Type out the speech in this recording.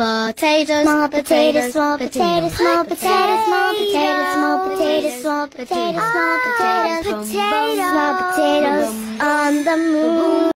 potatoes, small potatoes, small potatoes, potatoes, small potatoes, small potatoes, small potatoes, small potatoes, small potatoes, small potatoes on the moon.